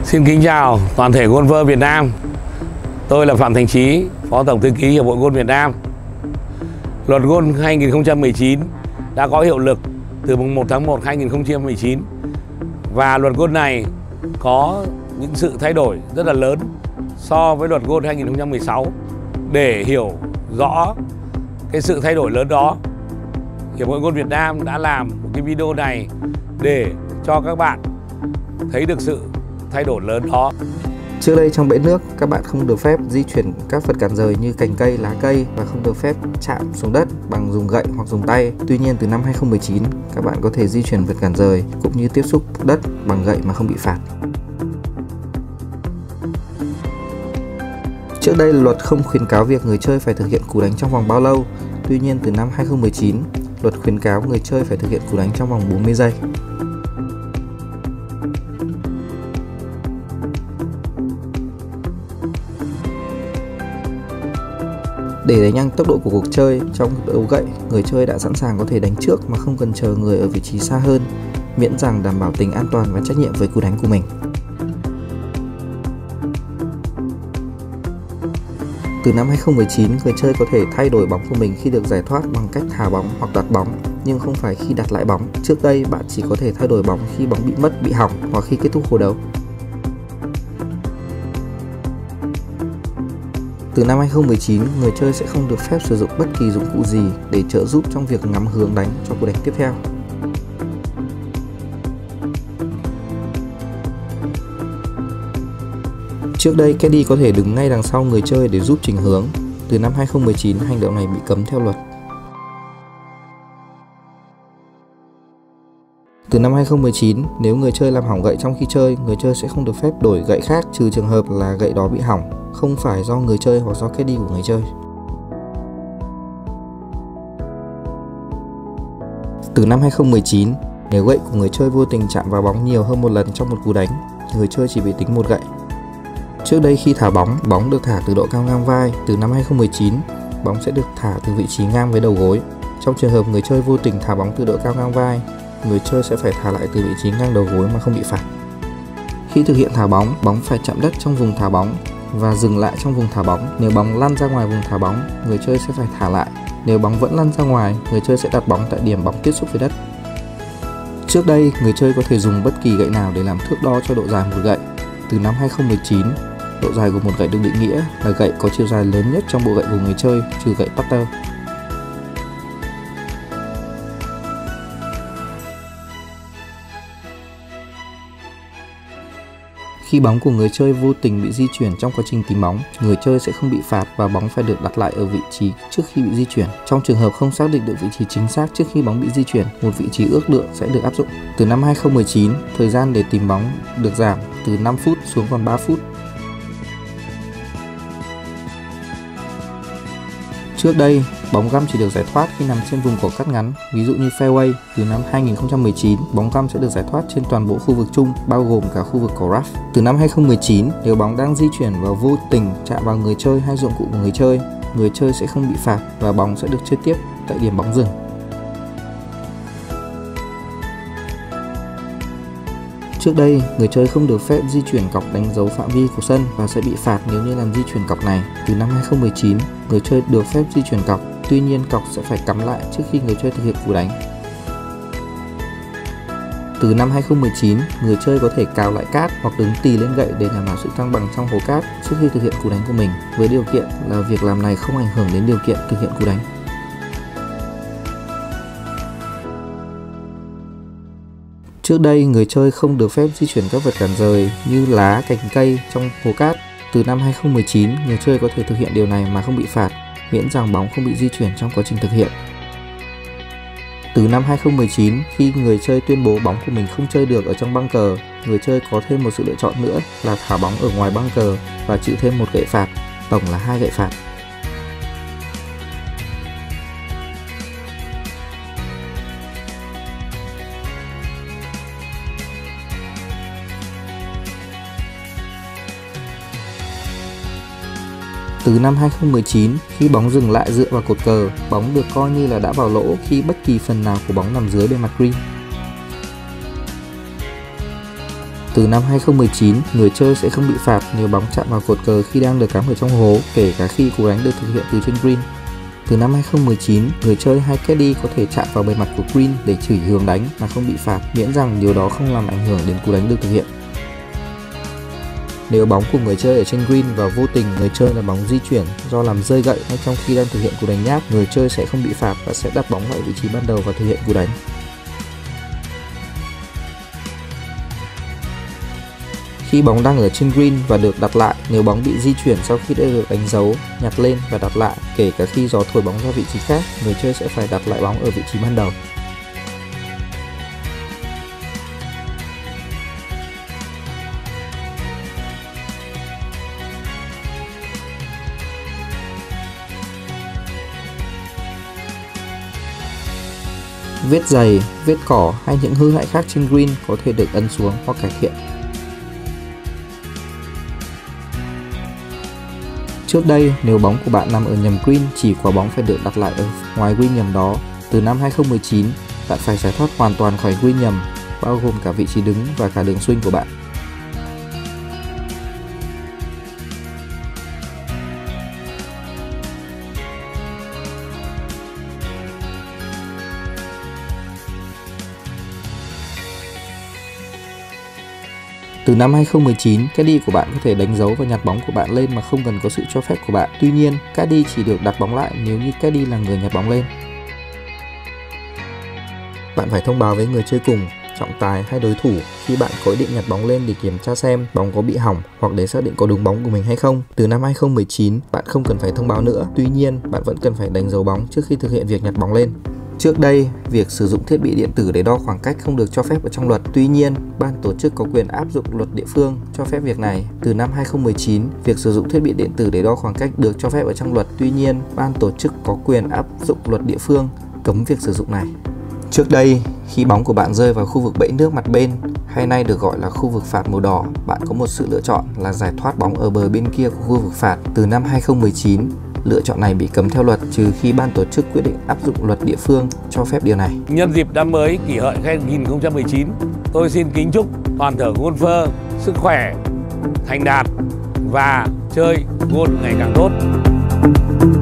Xin kính chào toàn thể golfer Việt Nam. Tôi là Phạm Thành Trí, Phó Tổng Thư ký Hiệp hội Golf Việt Nam. Luật Golf 2019 đã có hiệu lực từ mùng 1 tháng 1 2019 và luật Golf này có những sự thay đổi rất là lớn so với luật Golf 2016. Để hiểu rõ cái sự thay đổi lớn đó, Hiệp hội Golf Việt Nam đã làm một cái video này để cho các bạn thấy được sự thay đổi lớn đó. Trước đây trong bể nước, các bạn không được phép di chuyển các vật cản rời như cành cây, lá cây và không được phép chạm xuống đất bằng dùng gậy hoặc dùng tay. Tuy nhiên từ năm 2019, các bạn có thể di chuyển vật cản rời cũng như tiếp xúc đất bằng gậy mà không bị phạt. Trước đây luật không khuyến cáo việc người chơi phải thực hiện cú đánh trong vòng bao lâu. Tuy nhiên từ năm 2019, luật khuyến cáo người chơi phải thực hiện cú đánh trong vòng 40 giây. Để đẩy nhanh tốc độ của cuộc chơi, trong đấu gậy, người chơi đã sẵn sàng có thể đánh trước mà không cần chờ người ở vị trí xa hơn, miễn rằng đảm bảo tính an toàn và trách nhiệm với cú đánh của mình. Từ năm 2019, người chơi có thể thay đổi bóng của mình khi được giải thoát bằng cách thả bóng hoặc đặt bóng, nhưng không phải khi đặt lại bóng. Trước đây, bạn chỉ có thể thay đổi bóng khi bóng bị mất, bị hỏng hoặc khi kết thúc hồi đấu. Từ năm 2019, người chơi sẽ không được phép sử dụng bất kỳ dụng cụ gì để trợ giúp trong việc ngắm hướng đánh cho cú đánh tiếp theo. Trước đây, caddy có thể đứng ngay đằng sau người chơi để giúp chỉnh hướng. Từ năm 2019, hành động này bị cấm theo luật. Từ năm 2019, nếu người chơi làm hỏng gậy trong khi chơi, người chơi sẽ không được phép đổi gậy khác trừ trường hợp là gậy đó bị hỏng, không phải do người chơi hoặc do caddy của người chơi. Từ năm 2019, nếu gậy của người chơi vô tình chạm vào bóng nhiều hơn một lần trong một cú đánh, người chơi chỉ bị tính một gậy. Trước đây khi thả bóng, bóng được thả từ độ cao ngang vai. Từ năm 2019, bóng sẽ được thả từ vị trí ngang với đầu gối. Trong trường hợp người chơi vô tình thả bóng từ độ cao ngang vai, người chơi sẽ phải thả lại từ vị trí ngang đầu gối mà không bị phạt. Khi thực hiện thả bóng, bóng phải chạm đất trong vùng thả bóng và dừng lại trong vùng thả bóng. Nếu bóng lăn ra ngoài vùng thả bóng, người chơi sẽ phải thả lại. Nếu bóng vẫn lăn ra ngoài, người chơi sẽ đặt bóng tại điểm bóng tiếp xúc với đất. Trước đây, người chơi có thể dùng bất kỳ gậy nào để làm thước đo cho độ dài một gậy. Từ năm 2019, độ dài của một gậy được định nghĩa là gậy có chiều dài lớn nhất trong bộ gậy của người chơi, trừ gậy putter. Khi bóng của người chơi vô tình bị di chuyển trong quá trình tìm bóng, người chơi sẽ không bị phạt và bóng phải được đặt lại ở vị trí trước khi bị di chuyển. Trong trường hợp không xác định được vị trí chính xác trước khi bóng bị di chuyển, một vị trí ước lượng sẽ được áp dụng. Từ năm 2019, thời gian để tìm bóng được giảm từ 5 phút xuống còn 3 phút. Trước đây, bóng găm chỉ được giải thoát khi nằm trên vùng cỏ cắt ngắn, ví dụ như fairway. Từ năm 2019, bóng găm sẽ được giải thoát trên toàn bộ khu vực chung, bao gồm cả khu vực cỏ rough. Từ năm 2019, nếu bóng đang di chuyển và vô tình chạm vào người chơi hay dụng cụ của người chơi sẽ không bị phạt và bóng sẽ được chơi tiếp tại điểm bóng dừng. Trước đây, người chơi không được phép di chuyển cọc đánh dấu phạm vi của sân và sẽ bị phạt nếu như làm di chuyển cọc này. Từ năm 2019, người chơi được phép di chuyển cọc, tuy nhiên cọc sẽ phải cắm lại trước khi người chơi thực hiện cú đánh. Từ năm 2019, người chơi có thể cào lại cát hoặc đứng tì lên gậy để đảm bảo sự thăng bằng trong hố cát trước khi thực hiện cú đánh của mình, với điều kiện là việc làm này không ảnh hưởng đến điều kiện thực hiện cú đánh. Trước đây, người chơi không được phép di chuyển các vật cản rời như lá, cành cây trong hố cát. Từ năm 2019, người chơi có thể thực hiện điều này mà không bị phạt, miễn rằng bóng không bị di chuyển trong quá trình thực hiện. Từ năm 2019, khi người chơi tuyên bố bóng của mình không chơi được ở trong băng cờ, người chơi có thêm một sự lựa chọn nữa là thả bóng ở ngoài băng cờ và chịu thêm một gậy phạt, tổng là 2 gậy phạt. Từ năm 2019, khi bóng dừng lại dựa vào cột cờ, bóng được coi như là đã vào lỗ khi bất kỳ phần nào của bóng nằm dưới bề mặt green. Từ năm 2019, người chơi sẽ không bị phạt nếu bóng chạm vào cột cờ khi đang được cắm ở trong hố, kể cả khi cú đánh được thực hiện từ trên green. Từ năm 2019, người chơi hay caddy có thể chạm vào bề mặt của green để chỉ hướng đánh mà không bị phạt, miễn rằng điều đó không làm ảnh hưởng đến cú đánh được thực hiện. Nếu bóng của người chơi ở trên green và vô tình người chơi là bóng di chuyển do làm rơi gậy ngay trong khi đang thực hiện cú đánh nháp, người chơi sẽ không bị phạt và sẽ đặt bóng lại vị trí ban đầu và thực hiện cú đánh. Khi bóng đang ở trên green và được đặt lại, nếu bóng bị di chuyển sau khi đã được đánh dấu, nhặt lên và đặt lại, kể cả khi gió thổi bóng ra vị trí khác, người chơi sẽ phải đặt lại bóng ở vị trí ban đầu. Vết giày, vết cỏ hay những hư hại khác trên green có thể được ấn xuống hoặc cải thiện. Trước đây, nếu bóng của bạn nằm ở nhầm green, chỉ quả bóng phải được đặt lại ở ngoài green nhầm đó. Từ năm 2019, bạn phải giải thoát hoàn toàn khỏi green nhầm, bao gồm cả vị trí đứng và cả đường swing của bạn. Từ năm 2019, caddy của bạn có thể đánh dấu và nhặt bóng của bạn lên mà không cần có sự cho phép của bạn. Tuy nhiên, caddy chỉ được đặt bóng lại nếu như caddy là người nhặt bóng lên. Bạn phải thông báo với người chơi cùng, trọng tài hay đối thủ khi bạn có ý định nhặt bóng lên để kiểm tra xem bóng có bị hỏng hoặc để xác định có đúng bóng của mình hay không. Từ năm 2019, bạn không cần phải thông báo nữa. Tuy nhiên, bạn vẫn cần phải đánh dấu bóng trước khi thực hiện việc nhặt bóng lên. Trước đây, việc sử dụng thiết bị điện tử để đo khoảng cách không được cho phép ở trong luật. Tuy nhiên, ban tổ chức có quyền áp dụng luật địa phương cho phép việc này. Từ năm 2019, việc sử dụng thiết bị điện tử để đo khoảng cách được cho phép ở trong luật. Tuy nhiên, ban tổ chức có quyền áp dụng luật địa phương cấm việc sử dụng này. Trước đây, khi bóng của bạn rơi vào khu vực bẫy nước mặt bên, hay nay được gọi là khu vực phạt màu đỏ, bạn có một sự lựa chọn là giải thoát bóng ở bờ bên kia của khu vực phạt. Từ năm 2019, lựa chọn này bị cấm theo luật trừ khi ban tổ chức quyết định áp dụng luật địa phương cho phép điều này. Nhân dịp năm mới Kỷ Hợi 2019, tôi xin kính chúc toàn thể golfer sức khỏe, thành đạt và chơi golf ngày càng tốt.